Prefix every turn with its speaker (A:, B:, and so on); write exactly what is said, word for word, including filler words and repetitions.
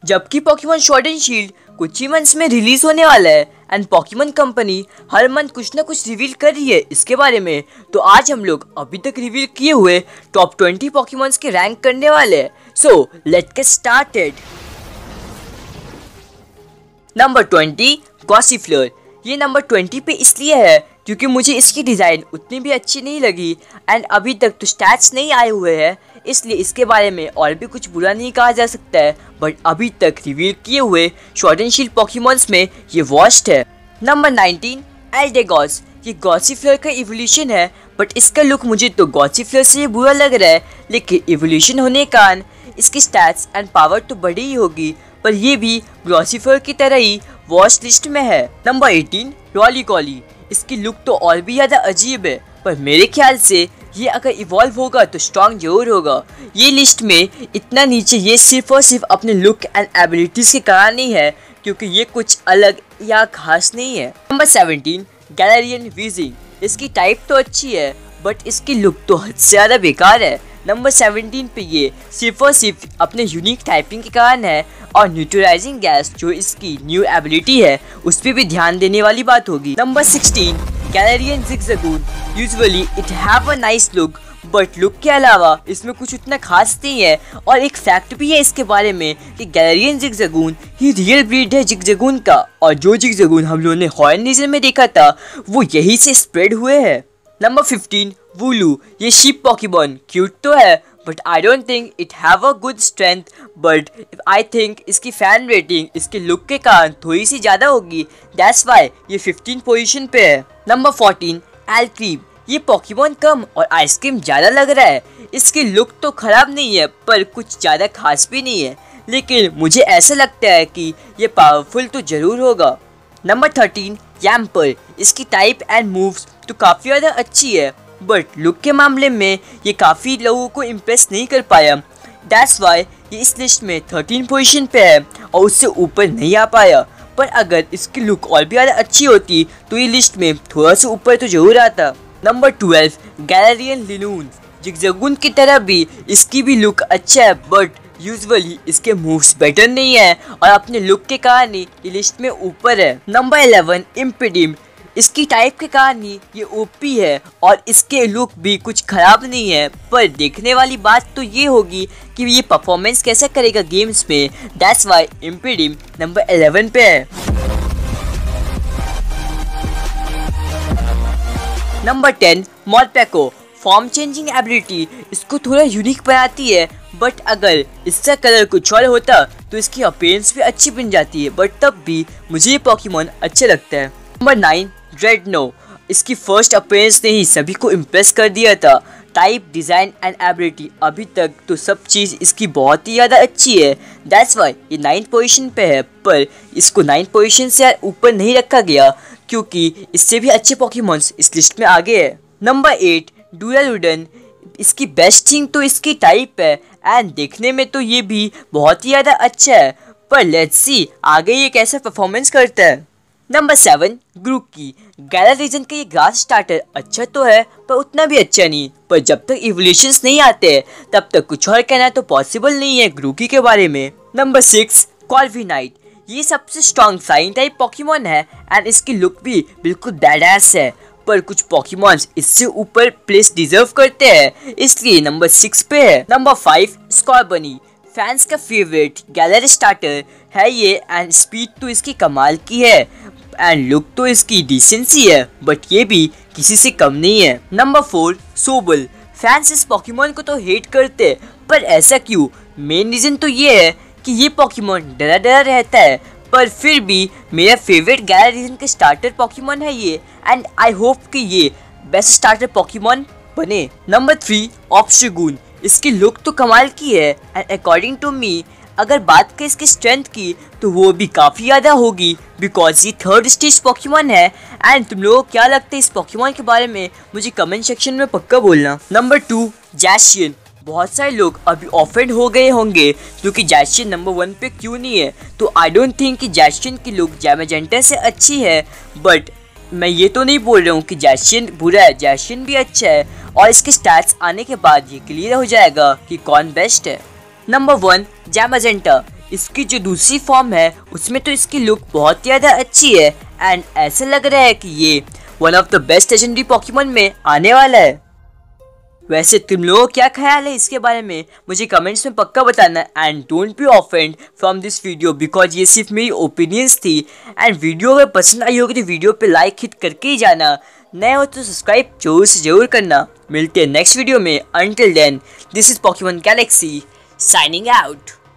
A: जबकि Pokemon sword and shield कुछ ही months में रिलीज होने वाला है एंड पोकेमॉन कंपनी हर मंथ कुछ ना कुछ रिवील कर रही है इसके बारे में। तो आज हम लोग अभी तक रिवील किए हुए टॉप ट्वेंटी पोकेमॉन्स के रैंक करने वाले हैं। So let's get started. Number twenty Gossifleur. ये नंबर ट्वेंटी पे इसलिए है क्योंकि मुझे इसकी डिज़ाइन उतनी भी अच्छी नहीं लगी एंड अभी तक तो स्टैट्स नहीं आए हुए हैं, इसलिए इसके बारे में और भी कुछ बुरा नहीं कहा जा सकता है। बट अभी तक रिवील किए हुए स्वॉर्ड एंड शील्ड पोकेमॉन्स में ये वर्स्ट है। Number nineteen Eldegoss. ये गॉसिफ्लर का इवोल्यूशन है बट इसका लुक मुझे तो गॉसिफ्लर से बुरा लग रहा है, लेकिन इवोल्यूशन होने के कारण इसकी स्टैट्स एंड पावर तो बड़ी ही होगी, पर ये भी गॉसिफ्लर की तरह ही वर्स्ट लिस्ट में है। Number eighteen Rolycoly. इसकी लुक तो और भी ज़्यादा अजीब है, पर मेरे ख्याल से ये अगर इवॉल्व होगा तो स्ट्रॉन्ग जरूर होगा। ये लिस्ट में इतना नीचे ये सिर्फ और सिर्फ अपने लुक एंड एबिलिटीज़ के कारण नहीं है, क्योंकि ये कुछ अलग या खास नहीं है। Number seventeen Galarian Weezing. इसकी टाइप तो अच्छी है बट इसकी लुक तो हद से ज़्यादा बेकार है। नंबर सेवनटीन पे ये सिर्फ और सिर्फ अपने यूनिक टाइपिंग के कारण है, और न्यूट्रलाइजिंग गैस जो इसकी न्यू एबिलिटी है उस पर भी ध्यान देने वाली बात होगी। Number sixteen Galarian Zigzagoon. Usually it have a nice look but look के अलावा इसमें कुछ उतना खास नहीं है, और एक फैक्ट भी है इसके बारे में कि गैलेरियन जिगजैगून ही रियल ब्रीड है जिगजैगून का, और जो जिगजैगून हम लोगों ने हॉर्न रीजन में देखा था वो यही से स्प्रेड हुए हैं। Number fifteen Wooloo. ये शीप पोकेमॉन क्यूट तो है but I don't think it have a good strength, but I think इसकी फैन रेटिंग इसके लुक के कारण थोड़ी सी ज़्यादा होगी, दैट्स वाई ये फिफ्टीन पोजीशन पे है। Number fourteen Alcremie. ये पोकेमॉन कम और आइसक्रीम ज़्यादा लग रहा है। इसकी लुक तो ख़राब नहीं है पर कुछ ज़्यादा खास भी नहीं है, लेकिन मुझे ऐसा लगता है कि ये पावरफुल तो ज़रूर होगा। Number thirteen Yamper. इसकी टाइप एंड मूव्स तो काफ़ी ज़्यादा अच्छी है बट लुक के मामले में ये काफ़ी लोगों को इम्प्रेस नहीं कर पाया, दैट्स वाई ये इस लिस्ट में थर्टीन पोजीशन पे है और उससे ऊपर नहीं आ पाया। पर अगर इसकी लुक और भी ज़्यादा अच्छी होती तो ये लिस्ट में थोड़ा सा ऊपर तो जरूर आता। Number twelve गैलेरियन लिनून। जिगजैगून की तरह भी इसकी भी लुक अच्छा है बट यूजुअली इसके मूव्स बेटर नहीं है, और अपने लुक के कारण ही ये लिस्ट में ऊपर है। Number eleven Impidimp. इसकी टाइप के कारण ही ये ओपी है और इसके लुक भी कुछ खराब नहीं है, पर देखने वाली बात तो ये होगी कि ये परफॉर्मेंस कैसा करेगा गेम्स में, that's why Impidimp number eleven पे है। Number ten Morpeko. Form changing ability इसको थोड़ा यूनिक बनाती है, बट अगर इसका कलर कुछ और होता तो इसकी अपीयरेंस भी अच्छी बन जाती है, बट तब भी मुझे ये पोकेमॉन अच्छा लगता है। Number nine Drednaw. इसकी फर्स्ट अपीयरेंस ने ही सभी को इम्प्रेस कर दिया था। टाइप, डिज़ाइन एंड एबिलिटी अभी तक तो सब चीज़ इसकी बहुत ही ज़्यादा अच्छी है, दैट्स वाई ये नाइन्थ पोजीशन पे है, पर इसको नाइन्थ पोजीशन से ऊपर नहीं रखा गया क्योंकि इससे भी अच्छे पोकेमॉन्स इस लिस्ट में आगे है। Number eight Duraludon. इसकी बेस्ट थिंग तो इसकी टाइप है एंड देखने में तो ये भी बहुत ही ज़्यादा अच्छा है, पर लेट्स सी आगे ये कैसा परफॉर्मेंस करता है। Number seven Grookey. Galar region का ये ग्रास स्टार्टर अच्छा तो है पर उतना भी अच्छा नहीं, पर जब तक इवोल्यूशंस नहीं आते तब तक कुछ और कहना तो पॉसिबल नहीं है ग्रूकी के बारे में। Number six Corviknight. ये सबसे स्ट्रॉन्ग फ्लाइंग टाइप पोकेमॉन है एंड इसकी लुक भी बिल्कुल बैडएस है, पर कुछ पोकेमॉन्स इससे ऊपर प्लेस डिजर्व करते हैं, इसलिए नंबर सिक्स पे है। Number five Scorbunny. फैंस का फेवरेट गैलर स्टार्टर है ये एंड स्पीड तो इसकी कमाल की है एंड लुक तो इसकी डिसेंसी है, बट ये भी किसी से कम नहीं है। Number four Sobble. फैंस इस पोकेमॉन को तो हेट करते पर ऐसा क्यों? मेन रीजन तो ये है कि ये पोकेमॉन डरा डरा रहता है, पर फिर भी मेरा फेवरेट गैलर रीजन का स्टार्टर पोकेमॉन है ये, एंड आई होप कि ये बेस्ट स्टार्टर पोकेमॉन बने। Number three Obstagoon. इसकी लुक तो कमाल की है एंड अकॉर्डिंग टू मी अगर बात करें इसकी स्ट्रेंथ की तो वो भी काफ़ी ज़्यादा होगी, बिकॉज ये थर्ड स्टेज पोकेमॉन है। एंड तुम लोगों को क्या लगता है इस पोकेमॉन के बारे में मुझे कमेंट सेक्शन में पक्का बोलना। Number two Zacian. बहुत सारे लोग अभी ऑफेंड हो गए होंगे क्योंकि जैशियन नंबर वन पे क्यों नहीं है, तो आई डोंट थिंक कि जैशियन की लुक जैमेजेंटा से अच्छी है, बट मैं ये तो नहीं बोल रहा हूँ कि जैशियन बुरा है, जैशियन भी अच्छा है और इसके स्टैट्स आने के बाद ये क्लियर हो जाएगा कि कौन बेस्ट है। Number one Zamazenta. इसकी जो दूसरी फॉर्म है उसमें तो इसकी लुक बहुत ज़्यादा अच्छी है एंड ऐसा लग रहा है कि ये one of the best legendary Pokemon में आने वाला है। वैसे तुम लोगों का क्या ख्याल है इसके बारे में मुझे कमेंट्स में पक्का बताना and don't be offend from this video because ये सिर्फ मेरी ओपिनियंस थी। एंड वीडियो अगर पसंद आई होगी तो वीडियो पे लाइक हिट करके ही जाना, नए हो तो सब्सक्राइब जरूर से जरूर करना। मिलते हैं नेक्स्ट वीडियो में, until then this is Pokemon Galaxy signing out.